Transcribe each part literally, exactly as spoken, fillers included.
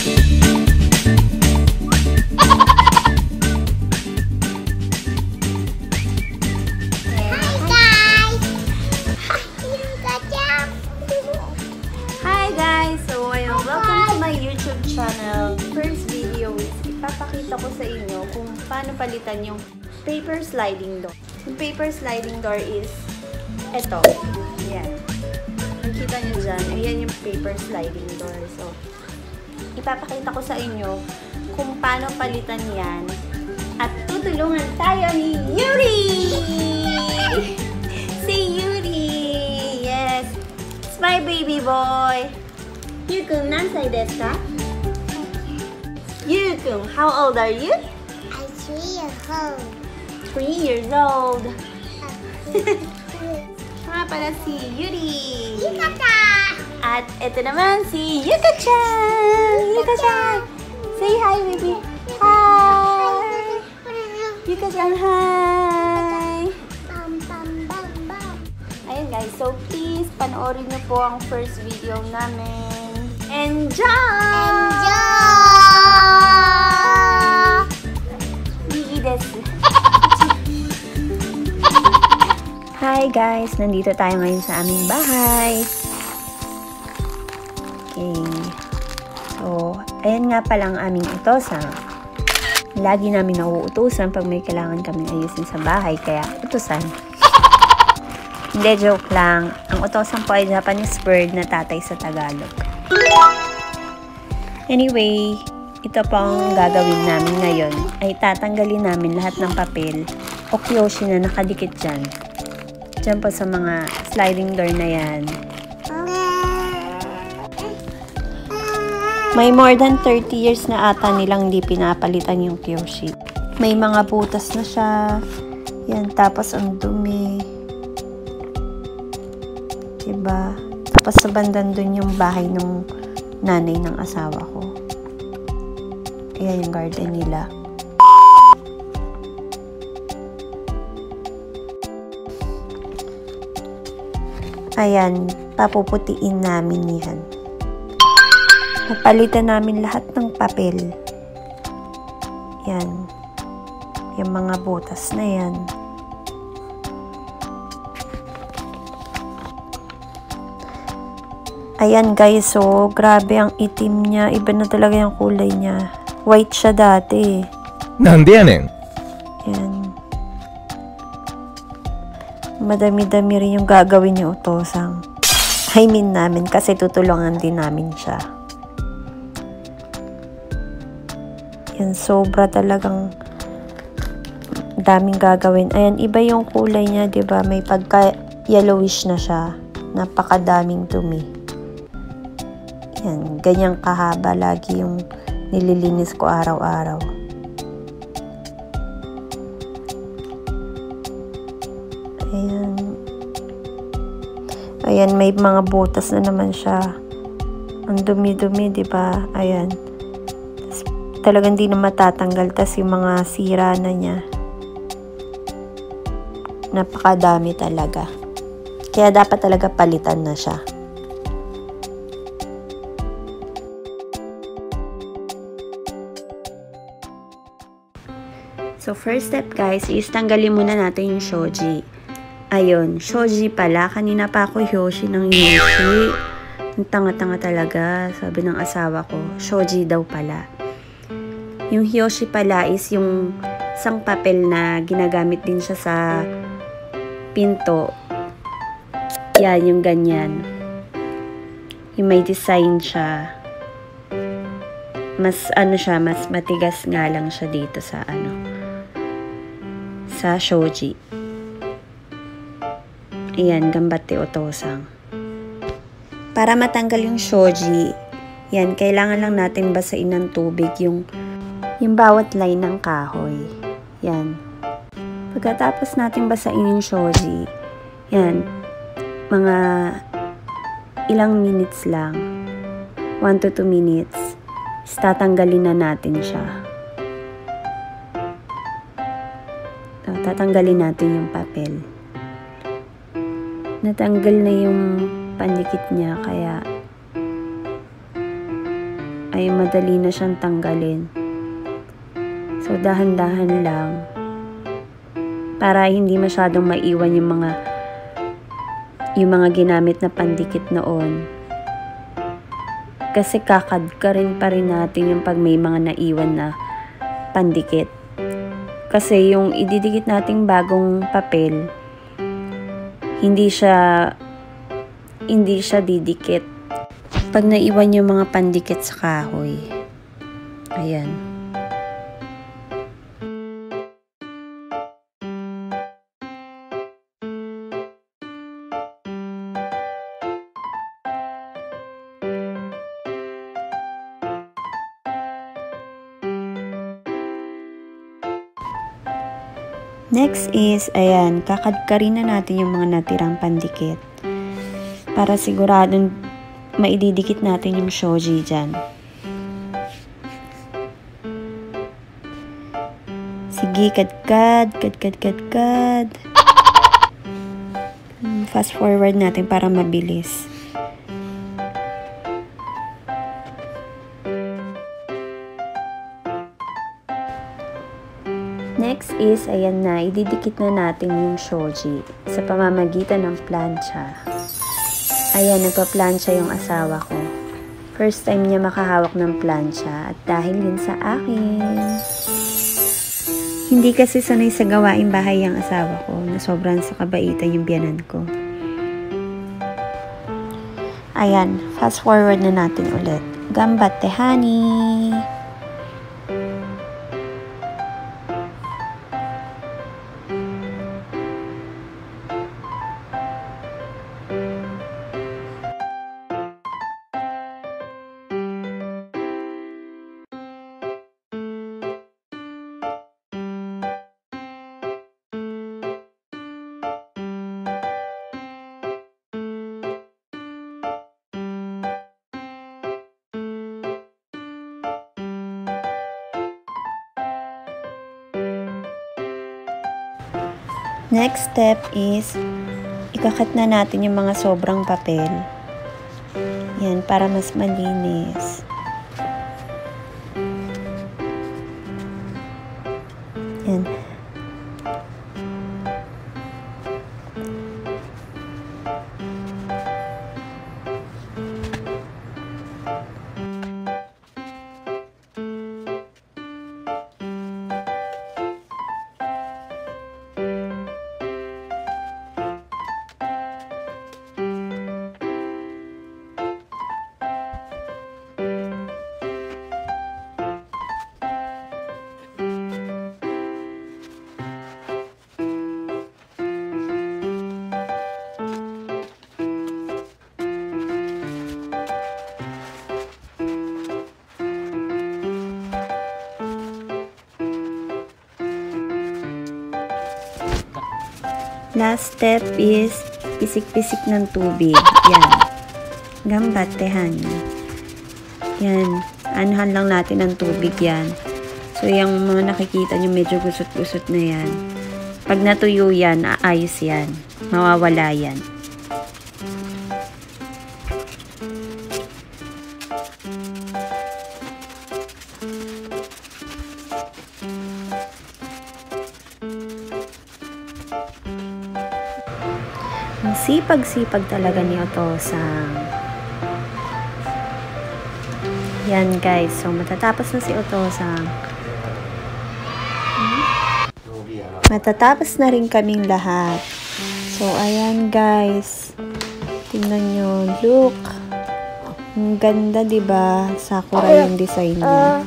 Channel. First video is ipapakita ko sa inyo kung paano palitan yung paper sliding door. Yung paper sliding door is eto. Ayan. Nakita nyo dyan. Ayan yung paper sliding door. So, ipapakita ko sa inyo kung paano palitan yan. At tutulungan tayo ni Yuri! Si Yuri! Yes! It's my baby boy! Yukun, nansai desu ka? Yukun, how old are you? I'm three years old. Three years old. Nga pala si Yuri. Yuka! At ito naman si Yuka-chan. Yuka-chan. Say hi, baby. Hi. Yuka-chan, hi. Bam, bam, bam, bam. Ayun guys, so please panoorin niyo po ang first video namin. Enjoy! Enjoy! Hi guys! Nandito tayo ngayon sa aming bahay. Okay. So, ayan nga pala ang aming utosan. Lagi namin nauutusan pag may kailangan kaming ayusin sa bahay, kaya utusan. Hindi, joke lang. Ang utosan po ay Japanese word na tatay sa Tagalog. Anyway, ito po ang gagawin namin ngayon ay tatanggalin namin lahat ng papel o kyoshi na nakadikit dyan. Dyan po sa mga sliding door na yan. May more than thirty years na ata nilang hindi pinapalitan yung kyoshi. May mga butas na siya. Yan, tapos ang dumi. Diba? Tapos sa bandan dun yung bahay ng nanay ng asawa ko. Ayan yung garden nila. Ayan, papuputiin namin yan. Napalitan namin lahat ng papel. Yan. Yung mga butas na yan. Ayan guys, so grabe ang itim niya. Iba na talaga yung kulay niya. White siya dati. Nande yanen? Yan. Madami-dami rin yung gagawin niya utosang. I mean namin kasi tutulungan din namin siya. Yan, sobra talagang daming gagawin. Ayan, iba yung kulay niya, diba? May pagka-yellowish na siya. Napakadaming dumi. Yan, ganyang kahaba lagi yung nililinis ko araw-araw. Ayan. Ayan, may mga butas na naman siya. Ang dumi-dumi, diba? Ayan. Tas, talagang di na matatanggal. Tas yung mga sira na niya. Napakadami talaga. Kaya dapat talaga palitan na siya. So, first step guys, is tanggalin muna natin yung shoji. Ayun, shoji pala. Kanina pa ako yoshi ng yoshi. Ang tanga-tanga talaga, sabi ng asawa ko. Shoji daw pala. Yung yoshi pala is yung isang papel na ginagamit din siya sa pinto. Yan, yung ganyan. Yung may design siya. Mas ano siya, mas matigas nga lang siya dito sa ano. Sa shoji. Ayan, gambate otosang. Para matanggal yung shoji, yan, kailangan lang natin basain ng tubig yung, yung bawat line ng kahoy. Yan. Pagkatapos natin basain yung shoji, yan, mga ilang minutes lang, one to two minutes, is tatanggalin na natin siya. Tatanggalin natin yung papel. Natanggal na yung pandikit niya, kaya ay madali na siyang tanggalin. So, dahan-dahan lang. Para hindi masyadong maiwan yung mga yung mga ginamit na pandikit noon. Kasi kakadka rin pa rin natin yung pag may mga naiwan na pandikit. Kasi yung ididikit nating bagong papel, hindi siya hindi siya didikit pag naiwan yung mga pandikit sa kahoy. Ayan. Next is, ayan, kakadkarin na natin yung mga natirang pandikit. Para siguradong maididikit natin yung shoji dyan. Sige, kadkad, kadkad, kadkad. Fast forward natin para mabilis. Next is, ayan na, ididikit na natin yung shoji sa pamamagitan ng plancha. Ayan, nagpa-plancha yung asawa ko. First time niya makahawak ng plancha at dahil yun sa akin. Hindi kasi sanay sa gawaing bahay ang asawa ko na sobrang sa kabaitan yung biyanan ko. Ayan, fast forward na natin ulit. Gambatte, honey! Next step is, ikakat na natin yung mga sobrang papel. Yan, para mas malinis. Yan. Last step is pisik-pisik ng tubig. Yan. Gambatte, honey. Yan. Anhan lang natin ng tubig yan. So, yung mga nakikita nyo medyo gusot-gusot na yan. Pag natuyo yan, aayos yan. Mawawala yan. Ang sipag-sipag talaga ni Otosang. Yan guys, so matatapos na si Otosang. Matatapos na rin kaming lahat. So ayan guys. Tingnan nyo, look. Ang ganda, diba? Sakura yung design niya.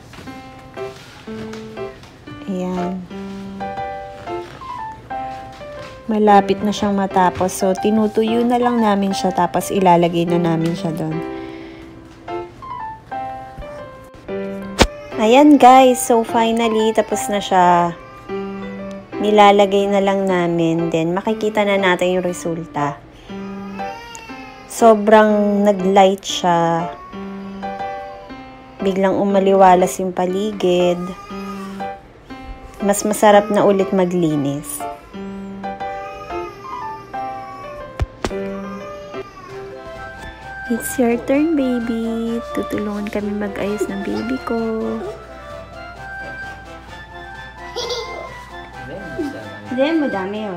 Ayan. Malapit na siyang matapos. So, tinutuyo na lang namin siya tapos ilalagay na namin siya doon. Ayan guys. So, finally, tapos na siya. Nilalagay na lang namin. Then, makikita na natin yung resulta. Sobrang nag-light siya. Biglang umaliwalas yung paligid. Mas masarap na ulit maglinis. It's your turn, baby. Tutulungan kami mag-ayos ng baby ko. 全部ダメよ。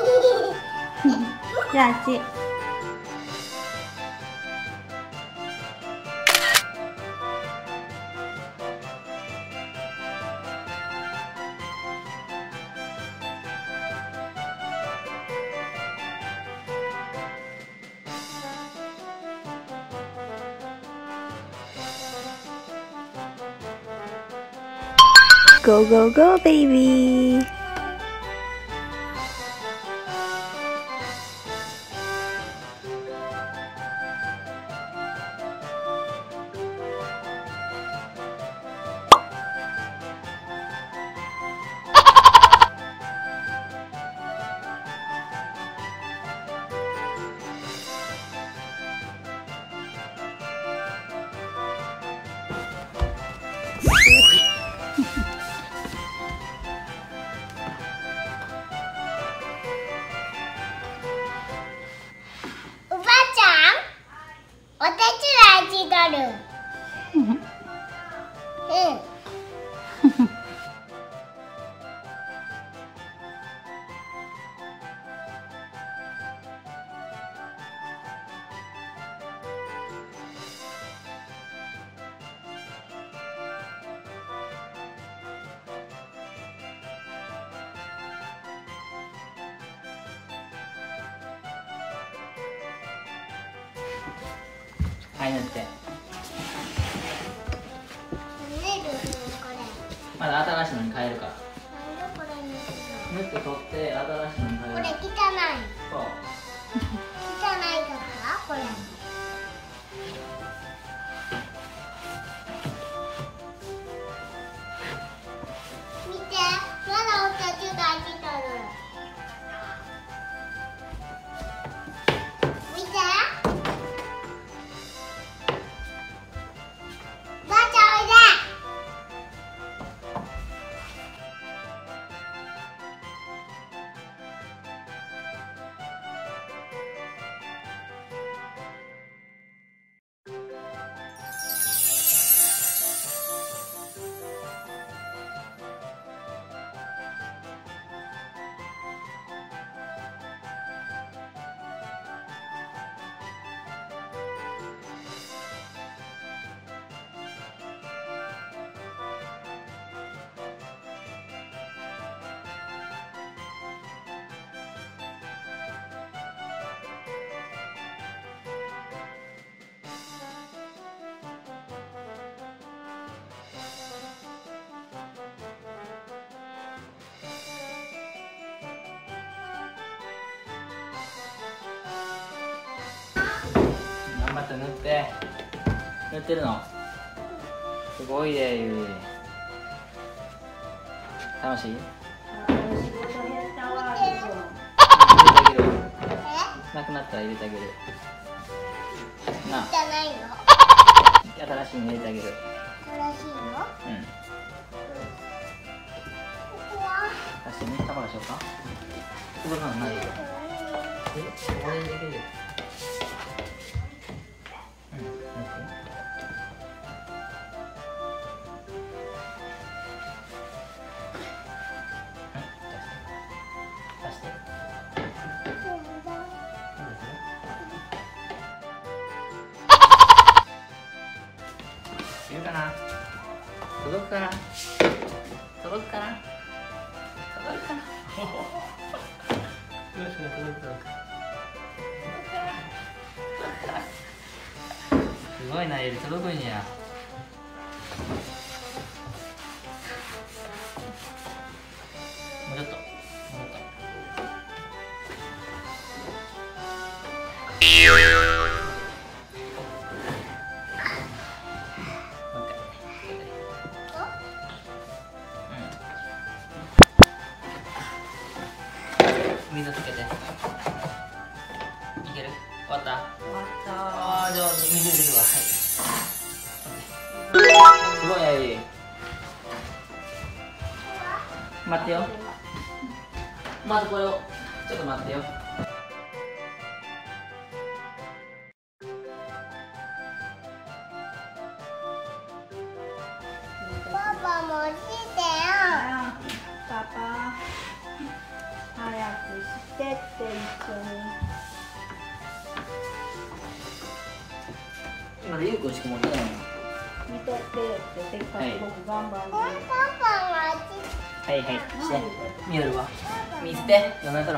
じゃあ、あっち。Go, go, go, baby! はい塗って。まだ新しいのに変えるから。塗って取って新しいのに変える。 これ汚い。 そう。 汚いからこれ。見て、まだお茶中大事とる。見て。ばあちゃんおいで。 頑張って塗って塗ってるのすごいね。ゆり楽しい？なくなったら入れてあげるなあ。 汚いの。 新しいの入れてあげる。 新しいの。 うん。 ここは。 出して水玉でしょうか。動かないよ。え、これでできる。いるかな。届くかな。届くかな。届くかな。よし、届く届く。すごいな、ゆり届くんや。もうちょっと。もうちょっと。水つけて。いける？終わった？終わった。ああ、じゃあ水入れるわ。はい。すごいね、ゆり。待ってよ。まずこれをちょっと待ってよ。 パパもしてよ。 パパ早くしてって一緒に。 今でゆうくんしか持ってないの。 見とってってせっかく僕頑張るのに。 パパがはいはいして見えるわ。見せてどなたの。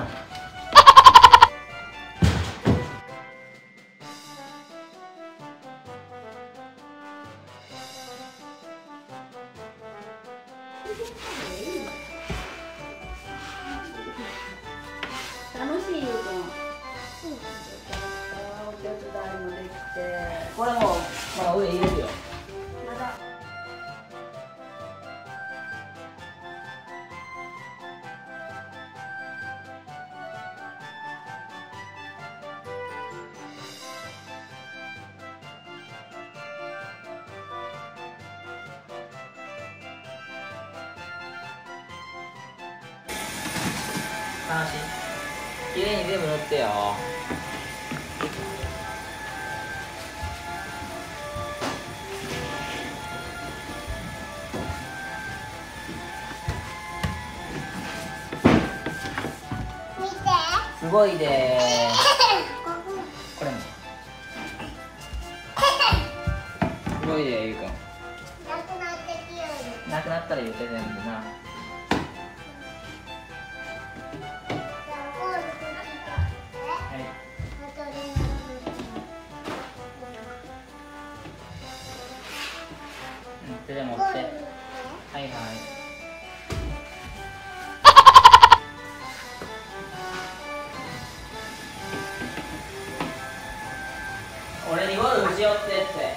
楽しいよ、お手伝いもできて。 これもまだ上入れるよ。 まだ。 楽しい。きれいに全部塗ってよ。 見て。 すごいでーす。これもすごいでゆうくん。 なくなってきよる。 なくなったら言うて全部な。 じゃあゴールこっちだ。 はい。 あとでうん手で持って。 ゴールはい見て。 はい。俺にゴルフしよってって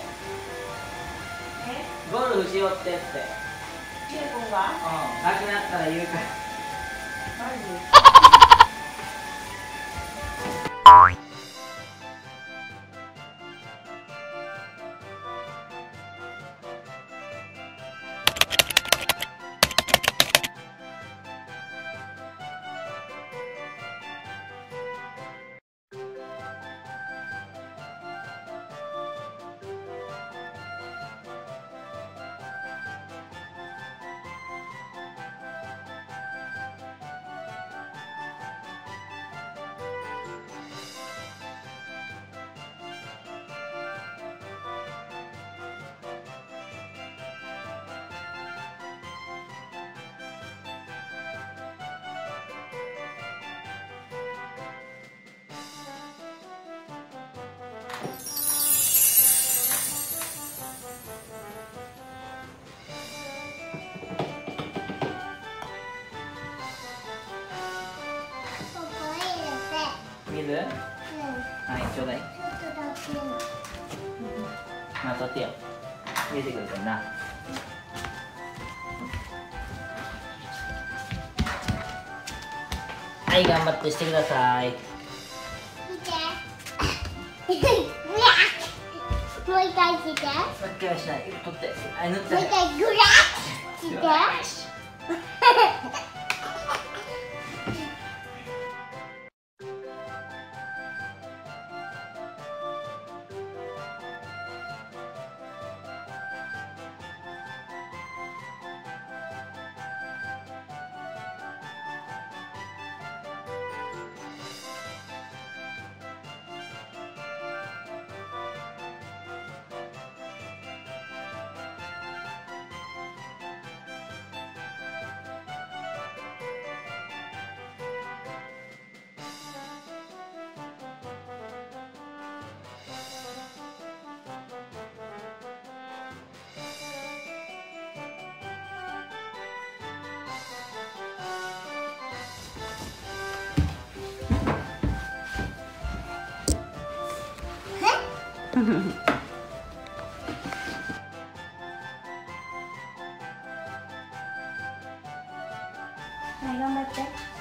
ゴルフしよってってゆうくんが？ うんなくなったら言うから。 マジ？ ここ入れて。 水うん。 はいちょうだい。 ちょっとだけ。 まあ取ってよ。入れてくるからな。はい頑張ってしてください。 見て。もう一回して。 もう一回はしない。取って。はい塗って。 もう一回グラッして。 よしはい、頑張って。